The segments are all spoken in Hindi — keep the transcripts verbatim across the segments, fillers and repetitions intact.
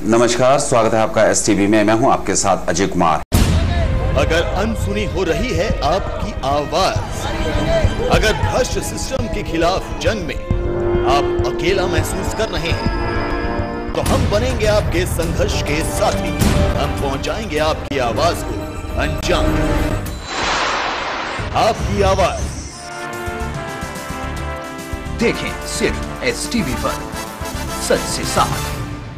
नमस्कार, स्वागत है आपका एस टीवी में। मैं हूं आपके साथ अजय कुमार। अगर अनसुनी हो रही है आपकी आवाज, अगर भ्रष्ट सिस्टम के खिलाफ जंग में आप अकेला महसूस कर रहे हैं, तो हम बनेंगे आपके संघर्ष के साथी। हम पहुंचाएंगे आपकी आवाज को अंजाम। आपकी आवाज देखें सिर्फ एस टीवी पर, सच से साथ।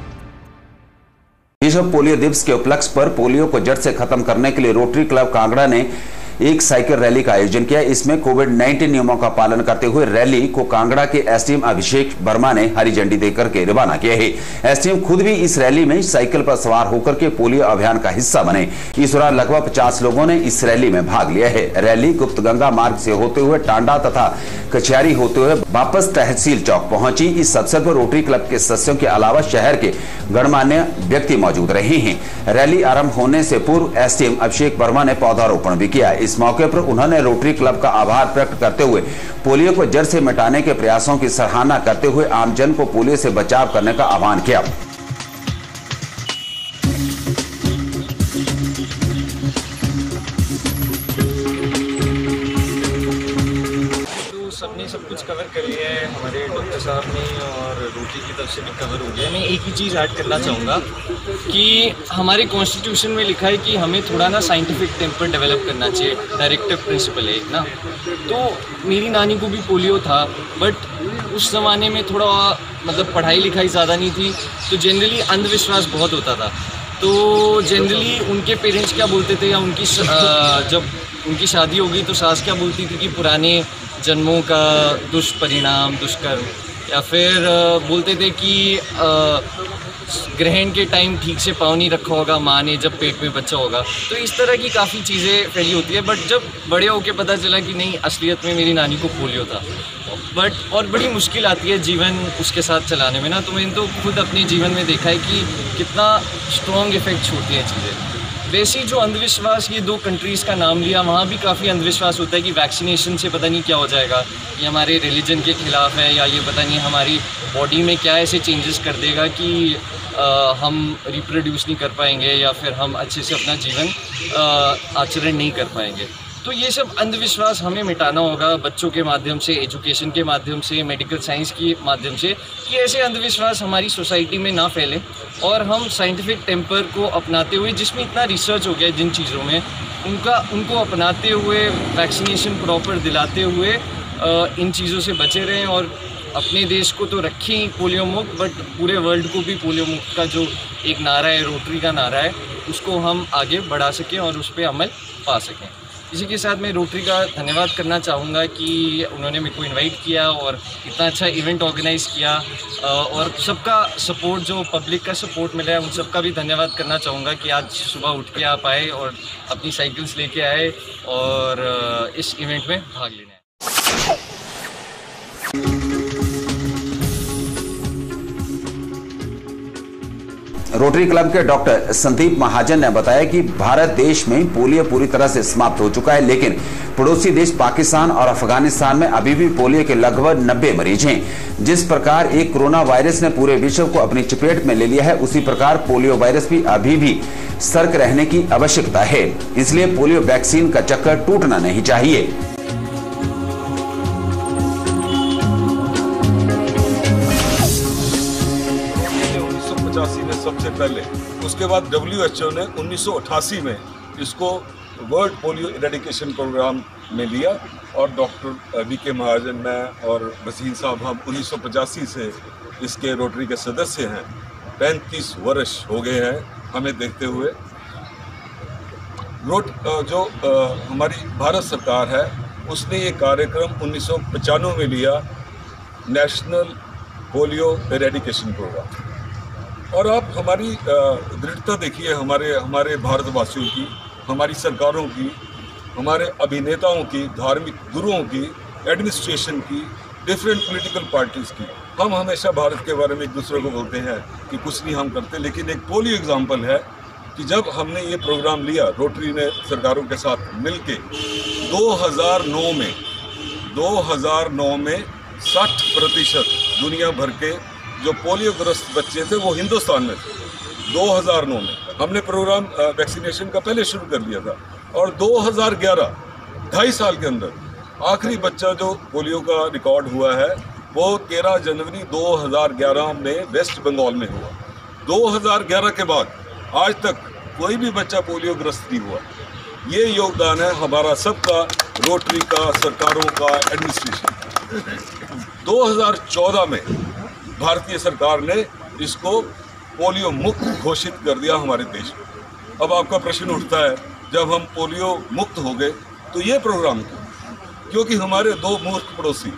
विश्व पोलियो दिवस के उपलक्ष्य पर पोलियो को जड़ से खत्म करने के लिए रोटरी क्लब कांगड़ा ने एक साइकिल रैली का आयोजन किया। इसमें कोविड उन्नीस नियमों का पालन करते हुए रैली को कांगड़ा के एसडीएम अभिषेक वर्मा ने हरी झंडी देकर के रवाना किया है। एसडीएम खुद भी इस रैली में साइकिल पर सवार होकर के पोलियो अभियान का हिस्सा बने। इस दौरान लगभग पचास लोगों ने इस रैली में भाग लिया है। रैली गुप्त गंगा मार्ग से होते हुए टांडा तथा कचहरी होते हुए वापस तहसील चौक पहुंची। इस अवसर पर रोटरी क्लब के सदस्यों के अलावा शहर के गणमान्य व्यक्ति मौजूद रहे हैं। रैली आरंभ होने से पूर्व एसडीएम अभिषेक वर्मा ने पौधारोपण भी किया। इस मौके पर उन्होंने रोटरी क्लब का आभार प्रकट करते हुए पोलियो को जड़ से मिटाने के प्रयासों की सराहना करते हुए आमजन को पोलियो से बचाव करने का आह्वान किया। सबने सब कुछ कवर कर लिया है, हमारे डॉक्टर साहब ने, और रोटरी की तरफ से भी कवर हो गया। मैं एक ही चीज़ ऐड करना चाहूँगा कि हमारे कॉन्स्टिट्यूशन में लिखा है कि हमें थोड़ा ना साइंटिफिक टेम्पर डेवलप करना चाहिए। डायरेक्टिव प्रिंसिपल है एक ना। तो मेरी नानी को भी पोलियो था, बट उस ज़माने में थोड़ा मतलब पढ़ाई लिखाई ज़्यादा नहीं थी, तो जनरली अंधविश्वास बहुत होता था। तो जनरली उनके पेरेंट्स क्या बोलते थे, या उनकी जब उनकी शादी हो गई तो सास क्या बोलती थी कि पुराने जन्मों का दुष्परिणाम, दुष्कर्म, या फिर बोलते थे कि ग्रहण के टाइम ठीक से पाँव नहीं रखा होगा माँ ने जब पेट में बच्चा होगा। तो इस तरह की काफ़ी चीज़ें फैली होती है। बट जब बड़े होके पता चला कि नहीं, असलियत में मेरी नानी को पोलियो था। बट और बड़ी मुश्किल आती है जीवन उसके साथ चलाने में ना। तो मैंने तो खुद अपने जीवन में देखा है कि कितना स्ट्रॉन्ग इफेक्ट छोड़ती हैं चीज़ें। वैसे जो अंधविश्वास, ये दो कंट्रीज़ का नाम लिया, वहाँ भी काफ़ी अंधविश्वास होता है कि वैक्सीनेशन से पता नहीं क्या हो जाएगा, ये हमारे रिलीजन के ख़िलाफ़ है, या ये पता नहीं हमारी बॉडी में क्या ऐसे चेंजेस कर देगा कि आ, हम रिप्रोड्यूस नहीं कर पाएंगे, या फिर हम अच्छे से अपना जीवन आचरण नहीं कर पाएंगे। तो ये सब अंधविश्वास हमें मिटाना होगा बच्चों के माध्यम से, एजुकेशन के माध्यम से, मेडिकल साइंस के माध्यम से, कि ऐसे अंधविश्वास हमारी सोसाइटी में ना फैले, और हम साइंटिफिक टेम्पर को अपनाते हुए, जिसमें इतना रिसर्च हो गया जिन चीज़ों में, उनका उनको अपनाते हुए, वैक्सीनेशन प्रॉपर दिलाते हुए इन चीज़ों से बचे रहें, और अपने देश को तो रखें ही पोलियो मुक्त, बट पूरे वर्ल्ड को भी पोलियो मुक्त का जो एक नारा है, रोटरी का नारा है, उसको हम आगे बढ़ा सकें और उस पर अमल पा सकें। इसी के साथ मैं रोटरी का धन्यवाद करना चाहूँगा कि उन्होंने मेरे को इनवाइट किया और इतना अच्छा इवेंट ऑर्गेनाइज़ किया, और सबका सपोर्ट, जो पब्लिक का सपोर्ट मिला है, उन सबका भी धन्यवाद करना चाहूँगा कि आज सुबह उठ के आप आए और अपनी साइकिल्स लेके आए और इस इवेंट में भाग लेने आए। रोटरी क्लब के डॉक्टर संदीप महाजन ने बताया कि भारत देश में पोलियो पूरी तरह से समाप्त हो चुका है, लेकिन पड़ोसी देश पाकिस्तान और अफगानिस्तान में अभी भी पोलियो के लगभग नब्बे मरीज हैं। जिस प्रकार एक कोरोना वायरस ने पूरे विश्व को अपनी चपेट में ले लिया है, उसी प्रकार पोलियो वायरस भी अभी भी सतर्क रहने की आवश्यकता है। इसलिए पोलियो वैक्सीन का चक्कर टूटना नहीं चाहिए। में सबसे पहले, उसके बाद डब्ल्यू एच ओ ने उन्नीस सौ अट्ठासी में इसको वर्ल्ड पोलियो इरेडिकेशन प्रोग्राम में लिया, और डॉक्टर वी के महाजन, मैं और वसीम साहब, हम उन्नीस सौ पचासी से इसके रोटरी के सदस्य हैं। पैंतीस वर्ष हो गए हैं हमें देखते हुए। रोट जो आ, हमारी भारत सरकार है, उसने ये कार्यक्रम उन्नीस सौ पचानवे में लिया, नेशनल पोलियो इरेडिकेशन प्रोग्राम। और आप हमारी दृढ़ता देखिए, हमारे हमारे भारतवासियों की, हमारी सरकारों की, हमारे अभिनेताओं की, धार्मिक गुरुओं की, एडमिनिस्ट्रेशन की, डिफरेंट पॉलिटिकल पार्टीज़ की। हम हमेशा भारत के बारे में एक दूसरे को बोलते हैं कि कुछ नहीं हम करते, लेकिन एक पोलियो एग्जाम्पल है कि जब हमने ये प्रोग्राम लिया, रोटरी ने सरकारों के साथ मिलके दो हज़ार नौ में दो हज़ार नौ में साठ प्रतिशत दुनिया भर के जो पोलियोग्रस्त बच्चे थे वो हिंदुस्तान में थे। दो हज़ार नौ में हमने प्रोग्राम वैक्सीनेशन का पहले शुरू कर लिया था, और दो हज़ार ग्यारह ढाई साल के अंदर आखिरी बच्चा जो पोलियो का रिकॉर्ड हुआ है वो तेरह जनवरी दो हज़ार ग्यारह में वेस्ट बंगाल में हुआ। दो हज़ार ग्यारह के बाद आज तक कोई भी बच्चा पोलियो ग्रस्त नहीं हुआ। ये योगदान है हमारा सबका, रोटरी का, सरकारों का, एडमिनिस्ट्रेशन। दो हज़ार चौदह में भारतीय सरकार ने इसको पोलियो मुक्त घोषित कर दिया हमारे देश में। अब आपका प्रश्न उठता है, जब हम पोलियो मुक्त हो गए तो ये प्रोग्राम क्यों? क्योंकि हमारे दो मूर्ख पड़ोसी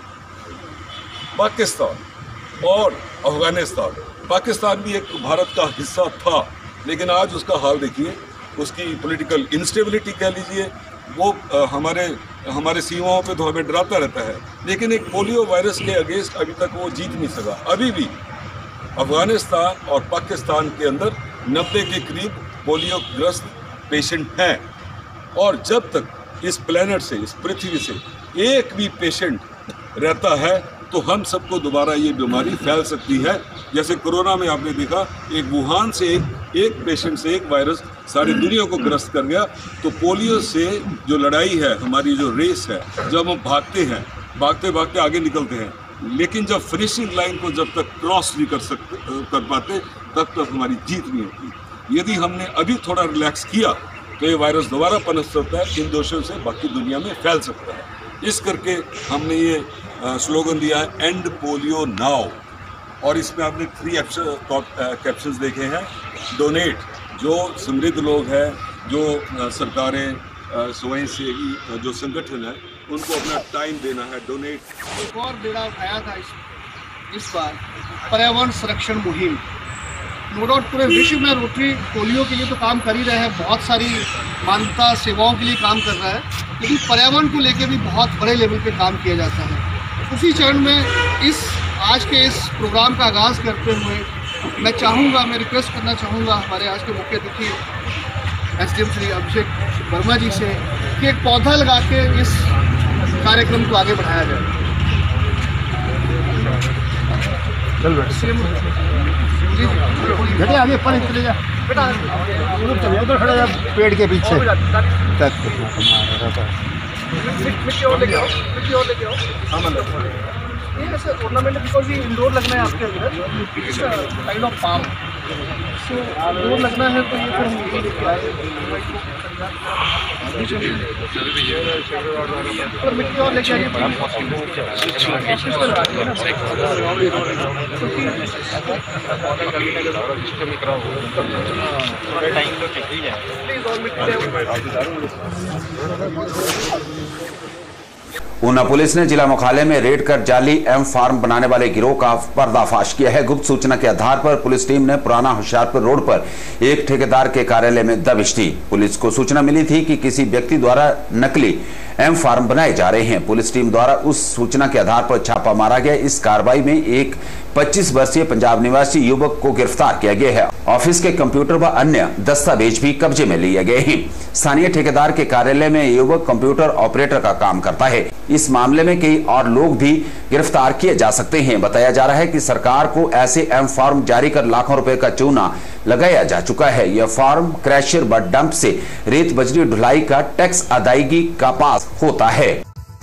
पाकिस्तान और अफगानिस्तान, पाकिस्तान भी एक भारत का हिस्सा था, लेकिन आज उसका हाल देखिए, उसकी पॉलिटिकल इंस्टेबिलिटी कह लीजिए, वो आ, हमारे हमारे सीमाओं पे तो हमें डराता रहता है, लेकिन एक पोलियो वायरस के अगेंस्ट अभी तक वो जीत नहीं सका। अभी भी अफगानिस्तान और पाकिस्तान के अंदर नब्बे के करीब पोलियो ग्रस्त पेशेंट हैं, और जब तक इस प्लेनेट से, इस पृथ्वी से एक भी पेशेंट रहता है तो हम सबको दोबारा ये बीमारी फैल सकती है। जैसे कोरोना में आपने देखा, एक वुहान से एक एक पेशेंट से एक वायरस सारी दुनिया को ग्रस्त कर गया। तो पोलियो से जो लड़ाई है, हमारी जो रेस है, जब हम भागते हैं, भागते भागते आगे निकलते हैं, लेकिन जब फिनिशिंग लाइन को जब तक क्रॉस नहीं कर सकते कर पाते तब तक हमारी जीत नहीं होती। यदि हमने अभी थोड़ा रिलैक्स किया तो ये वायरस दोबारा पनप सकता है, इन दोषों से बाकी दुनिया में फैल सकता है। इस करके हमने ये स्लोगन दिया है, एंड पोलियो नाउ, और इसमें आपने थ्री कैप्शंस देखे हैं। डोनेट, जो समृद्ध लोग हैं, जो सरकारें, स्वयं सेवी जो संगठन है, उनको अपना टाइम देना है। डोनेट। एक और बेड़ा उठाया था इस इस बार पर्यावरण संरक्षण मुहिम। नो डाउट पूरे विश्व में रोटरी पोलियो के लिए तो काम कर ही रहे हैं, बहुत सारी मानवता सेवाओं के लिए काम कर रहा है, लेकिन पर्यावरण को लेकर भी बहुत बड़े लेवल पे काम किया जाता है। उसी चरण में इस आज के इस प्रोग्राम का आगाज़ करते हुए मैं चाहूँगा, मैं रिक्वेस्ट करना चाहूँगा हमारे आज के मुख्य अतिथि S D M Shri Abhishek Verma ji से कि एक पौधा लगा के इस कार्यक्रम को आगे बढ़ाया जाए। बेटे आगे पर चले जा बेटा, उधर खड़ा जा पेड़ के पीछे तक। मिट्टी और लेके आओ, मिट्टी और लेके आओ। हाँ मतलब ये ऐसे टूर्नामेंट बिकॉज ये इंडोर लगना है आपके अंदर, kind of farm, so indoor लगना है तो ये फिर हम यही लेके आए। और मिट्टी और लेके आइए। ऊना पुलिस ने जिला मुख्यालय में रेड कर जाली एम फार्म बनाने वाले गिरोह का पर्दाफाश किया है। गुप्त सूचना के आधार पर पुलिस टीम ने पुराना होशियारपुर रोड पर एक ठेकेदार के कार्यालय में दबिश दी। पुलिस को सूचना मिली थी कि किसी व्यक्ति द्वारा नकली एम फार्म बनाए जा रहे हैं। पुलिस टीम द्वारा उस सूचना के आधार पर छापा मारा गया। इस कार्रवाई में एक पच्चीस वर्षीय पंजाब निवासी युवक को गिरफ्तार किया गया है। ऑफिस के कंप्यूटर व अन्य दस्तावेज भी कब्जे में लिए गए हैं। स्थानीय ठेकेदार के कार्यालय में युवक कंप्यूटर ऑपरेटर का काम करता है। इस मामले में कई और लोग भी गिरफ्तार किए जा सकते हैं। बताया जा रहा है कि सरकार को ऐसे एम फार्म जारी कर लाखों रुपए का चूना लगाया जा चुका है। यह फार्म क्रैशर व डंप से रेत बजरी ढुलाई का टैक्स अदायगी का पास होता है।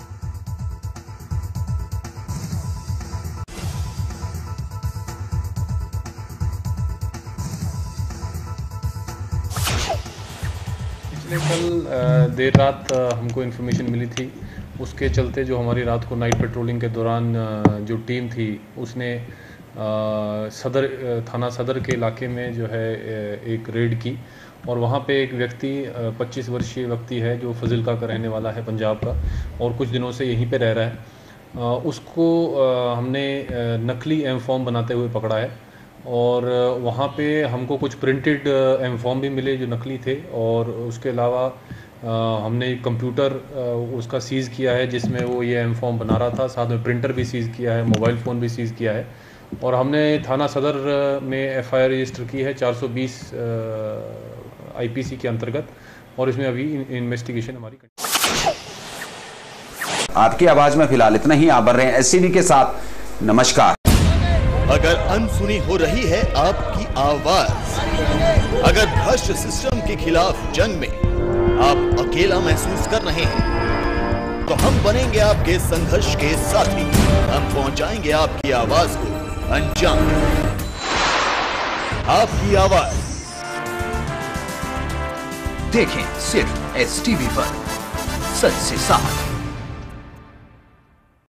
कल देर रात हमको इन्फॉर्मेशन मिली थी, उसके चलते जो हमारी रात को नाइट पेट्रोलिंग के दौरान जो टीम थी उसने सदर थाना सदर के इलाके में जो है एक रेड की, और वहाँ पे एक व्यक्ति पच्चीस वर्षीय व्यक्ति है जो फजिल्का का रहने वाला है, पंजाब का, और कुछ दिनों से यहीं पे रह रहा है। उसको हमने नकली एम फॉर्म बनाते हुए पकड़ा है, और वहाँ पे हमको कुछ प्रिंटेड एम फॉर्म भी मिले जो नकली थे, और उसके अलावा हमने कंप्यूटर उसका सीज़ किया है जिसमें वो ये एम फॉर्म बना रहा था। साथ में प्रिंटर भी सीज़ किया है, मोबाइल फ़ोन भी सीज़ किया है, और हमने थाना सदर में एफ आई आर रजिस्टर की है चार सौ बीस आई पी सी के अंतर्गत, और इसमें अभी इन्वेस्टिगेशन हमारी। आपकी आवाज में फिलहाल इतना ही। आप बढ़ रहे हैं एस टी वी के साथ। नमस्कार। अगर अनसुनी हो रही है आपकी आवाज, अगर भ्रष्ट सिस्टम के खिलाफ जंग में आप अकेला महसूस कर रहे हैं तो हम बनेंगे आपके संघर्ष के साथी। हम पहुंचाएंगे आपकी आवाज को अंजाम। आपकी आवाज देखें सिर्फ एस टीवी पर, सच से साथ।